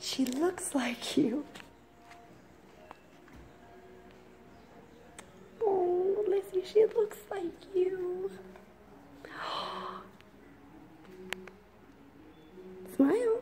She looks like you. Oh, Lizzie, she looks like you. Smile.